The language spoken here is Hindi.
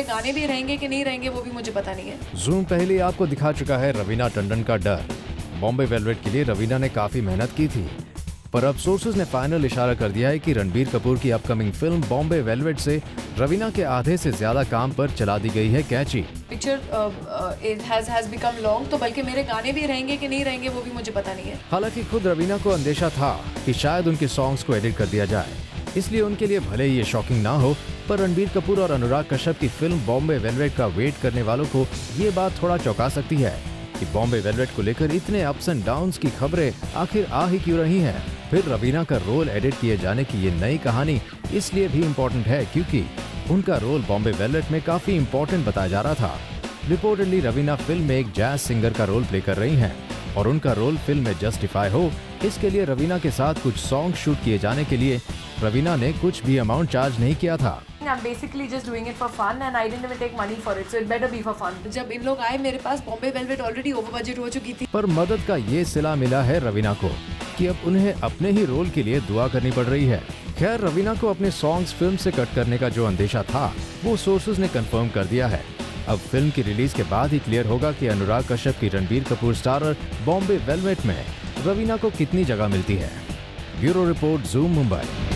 मेरे गाने भी रहेंगे कि नहीं रहेंगे वो भी मुझे पता नहीं है। जूम पहले आपको दिखा चुका है रवीना टंडन का डर। बॉम्बे वेलवेट के लिए रवीना ने काफी मेहनत की थी, पर अब सोर्सेज ने फाइनल इशारा कर दिया है कि रणबीर कपूर की अपकमिंग फिल्म बॉम्बे वेलवेट से रवीना के आधे से ज्यादा काम पर चला दी गई है catchy. Picture has become long, तो बल्कि मेरे गाने भी रहेंगे कि नहीं रहेंगे वो भी मुझे पता नहीं है। हालांकि खुद रवीना को अंदेशा था कि शायद उनके सॉन्ग्स को एडिट कर दिया जाए, इसलिए उनके लिए भले ही ये शॉकिंग ना हो, पर रणबीर कपूर और अनुराग कश्यप की फिल्म बॉम्बे वेलवेट का वेट करने वालों को ये बात थोड़ा चौंका सकती है कि बॉम्बे वेलवेट को लेकर इतने अप्स एंड डाउन्स की खबरें आखिर आ ही क्यों रही हैं। फिर रवीना का रोल एडिट किए जाने की ये नई कहानी इसलिए भी इम्पोर्टेंट है क्योंकि उनका रोल बॉम्बे वेलवेट में काफी इम्पोर्टेंट बताया जा रहा था। रिपोर्टेडली रवीना फिल्म में एक जैज सिंगर का रोल प्ले कर रही हैं और उनका रोल फिल्म में जस्टिफाई हो, इसके लिए रवीना के साथ कुछ सॉन्ग शूट किए जाने के लिए रवीना ने कुछ भी अमाउंट चार्ज नहीं किया था। I'm basically just doing it for fun and I didn't even take money for it, so it better be for fun. जब इन लोग आए मेरे पास Bombay Velvet already over budget हो चुकी थी। पर मदद का ये सिला मिला है रवीना को कि अब उन्हें अपने ही रोल के लिए दुआ करनी पड़ रही है। खैर, रवीना को अपने सॉन्ग्स फिल्म से कट करने का जो अंदेशा था वो सोर्सेज ने कंफर्म कर दिया है। अब फिल्म की रिलीज के बाद ही क्लियर होगा कि अनुराग कश्यप की रणबीर कपूर स्टारर बॉम्बे वेलवेट में रवीना को कितनी जगह मिलती है। Bureau report, Zoom Mumbai.